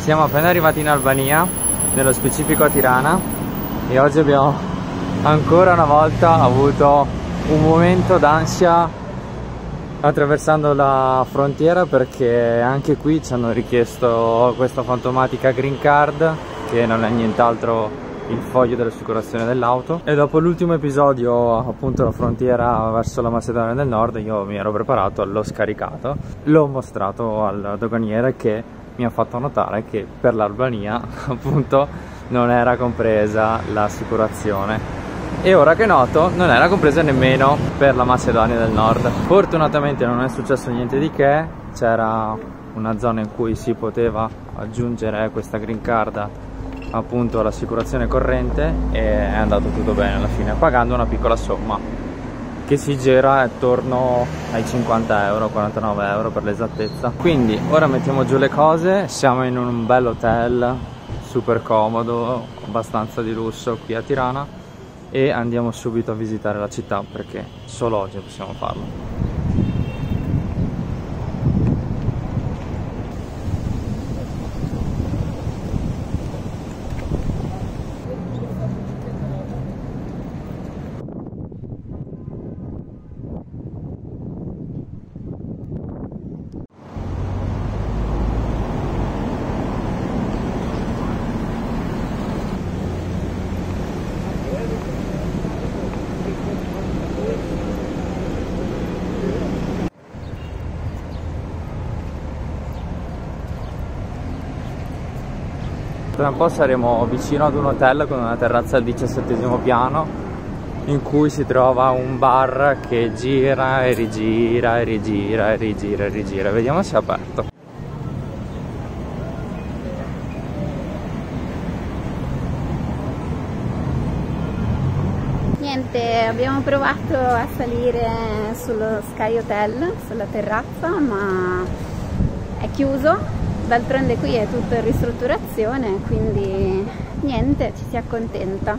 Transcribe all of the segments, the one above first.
Siamo appena arrivati in Albania, nello specifico a Tirana, e oggi abbiamo ancora una volta avuto un momento d'ansia attraversando la frontiera, perché anche qui ci hanno richiesto questa fantomatica green card, che non è nient'altro il foglio dell'assicurazione dell'auto. E dopo l'ultimo episodio, appunto, la frontiera verso la Macedonia del Nord, io mi ero preparato, l'ho scaricato, l'ho mostrato al doganiere, che mi ha fatto notare che per l'Albania appunto non era compresa l'assicurazione, e ora che noto non era compresa nemmeno per la Macedonia del Nord. Fortunatamente non è successo niente di che, c'era una zona in cui si poteva aggiungere questa green card appunto all'assicurazione corrente, e è andato tutto bene alla fine, pagando una piccola somma che si gira attorno ai 50 euro, 49 euro per l'esattezza. Quindi ora mettiamo giù le cose, siamo in un bel hotel super comodo, abbastanza di lusso qui a Tirana, e andiamo subito a visitare la città, perché solo oggi possiamo farlo. Tra un po' saremo vicino ad un hotel con una terrazza al 17° piano, in cui si trova un bar che gira e rigira e rigira e rigira e rigira. Vediamo se è aperto. Niente, abbiamo provato a salire sullo Sky Hotel, sulla terrazza, ma è chiuso. D'altronde qui è tutto in ristrutturazione, quindi niente, ci si accontenta.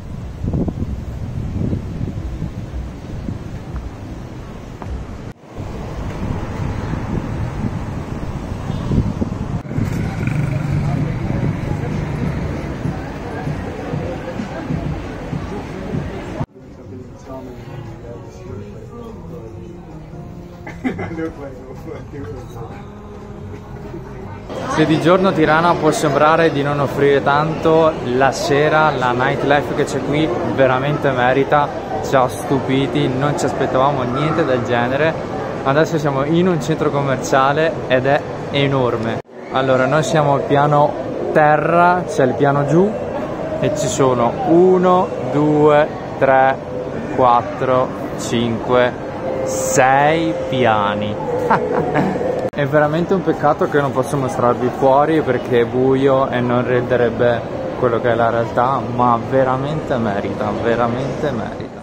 Se di giorno Tirana può sembrare di non offrire tanto, la sera la nightlife che c'è qui veramente merita, ci ha stupiti, non ci aspettavamo niente del genere. Adesso siamo in un centro commerciale ed è enorme. Allora, noi siamo al piano terra, c'è il piano giù e ci sono 1, 2, 3, 4, 5, 6 piani. È veramente un peccato che non posso mostrarvi fuori, perché è buio e non renderebbe quello che è la realtà, ma veramente merita, veramente merita.